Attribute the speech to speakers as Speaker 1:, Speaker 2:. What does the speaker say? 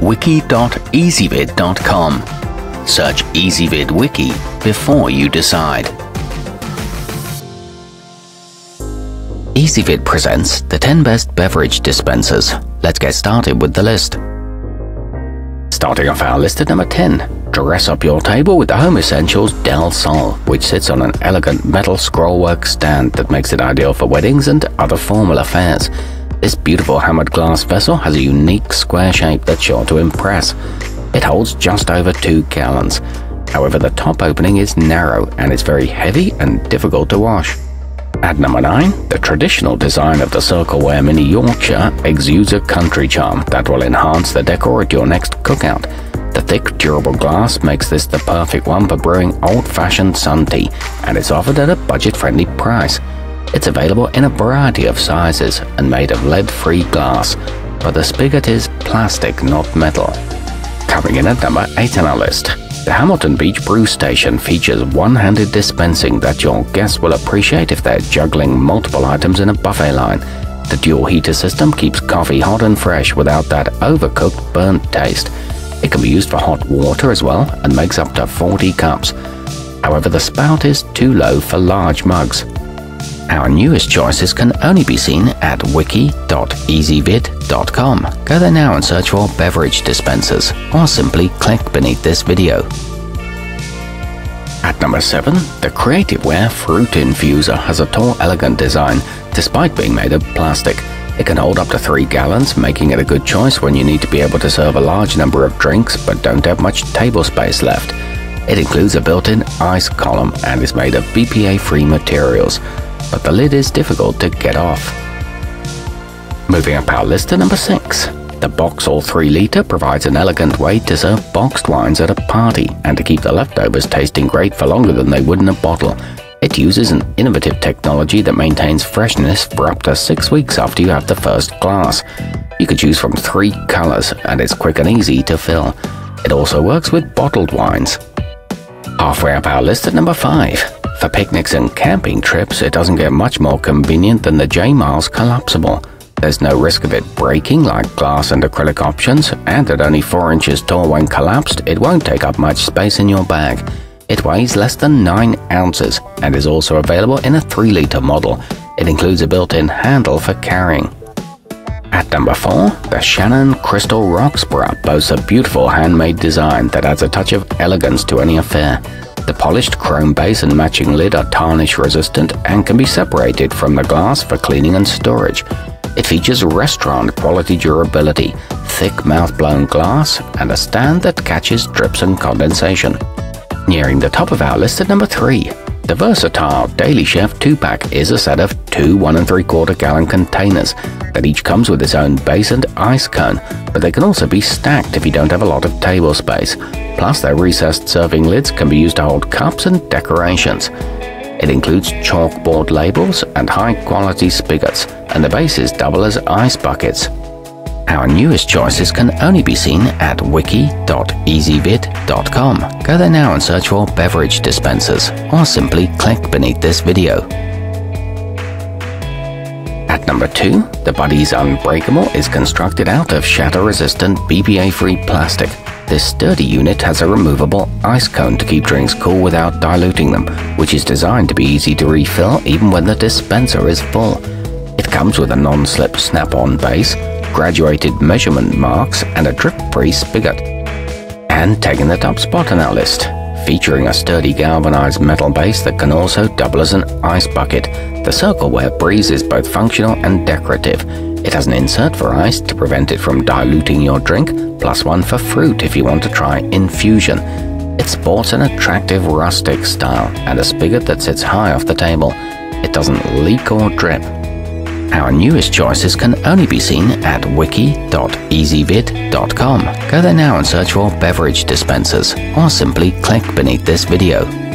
Speaker 1: wiki.ezvid.com. Search Ezvid Wiki before you decide. Ezvid presents the 10 best beverage dispensers. Let's get started with the list. Starting off our list at number 10. Dress up your table with the Home Essentials Del Sol, which sits on an elegant metal scrollwork stand that makes it ideal for weddings and other formal affairs. This beautiful hammered glass vessel has a unique square shape that's sure to impress. It holds just over 2 gallons. However, the top opening is narrow and it's very heavy and difficult to wash. At number 9, the traditional design of the Circleware Mini Yorkshire exudes a country charm that will enhance the decor at your next cookout. The thick, durable glass makes this the perfect one for brewing old-fashioned sun tea, and it's offered at a budget-friendly price. It's available in a variety of sizes and made of lead-free glass, but the spigot is plastic, not metal. Coming in at number 8 on our list, the Hamilton Beach Brew Station features one-handed dispensing that your guests will appreciate if they're juggling multiple items in a buffet line. The dual heater system keeps coffee hot and fresh without that overcooked, burnt taste. It can be used for hot water as well and makes up to 40 cups. However, the spout is too low for large mugs. Our newest choices can only be seen at wiki.ezvid.com. Go there now and search for beverage dispensers, or simply click beneath this video. At number 7, the creativeware fruit infuser has a tall, elegant design, despite being made of plastic. It can hold up to 3 gallons, making it a good choice when you need to be able to serve a large number of drinks but don't have much table space left. It includes a built-in ice column and is made of BPA-free materials, but the lid is difficult to get off. Moving up our list to number 6. The boxxle 3-litre provides an elegant way to serve boxed wines at a party and to keep the leftovers tasting great for longer than they would in a bottle. It uses an innovative technology that maintains freshness for up to 6 weeks after you have the first glass. You can choose from 3 colors and it's quick and easy to fill. It also works with bottled wines. Halfway up our list at number 5. For picnics and camping trips, it doesn't get much more convenient than the J-Miles collapsible. There's no risk of it breaking like glass and acrylic options, and at only 4 inches tall when collapsed, it won't take up much space in your bag. It weighs less than 9 ounces and is also available in a 3-litre model. It includes a built-in handle for carrying. At number 4, the Shannon Crystal Roxborough boasts a beautiful handmade design that adds a touch of elegance to any affair. The polished chrome base and matching lid are tarnish resistant and can be separated from the glass for cleaning and storage. It features restaurant quality durability, thick mouth-blown glass, and a stand that catches drips and condensation. Nearing the top of our list at number 3, the versatile Daily Chef 2-pack is a set of 2 1 3/4 gallon containers that each comes with its own base and ice cone, but they can also be stacked if you don't have a lot of table space. Plus, their recessed serving lids can be used to hold cups and decorations. It includes chalkboard labels and high-quality spigots, and the bases double as ice buckets. Our newest choices can only be seen at wiki.ezvid.com. Go there now and search for beverage dispensers, or simply click beneath this video. At number 2, the buddeez Unbreakable is constructed out of shatter-resistant BPA-free plastic. This sturdy unit has a removable ice cone to keep drinks cool without diluting them, which is designed to be easy to refill even when the dispenser is full. It comes with a non-slip snap-on base, graduated measurement marks, and a drip-free spigot. And taking the top spot on our list, featuring a sturdy galvanized metal base that can also double as an ice bucket, the Circleware breeze is both functional and decorative. It has an insert for ice to prevent it from diluting your drink, plus one for fruit if you want to try infusion. It sports an attractive rustic style and a spigot that sits high off the table. It doesn't leak or drip. Our newest choices can only be seen at wiki.ezvid.com. Go there now and search for beverage dispensers, or simply click beneath this video.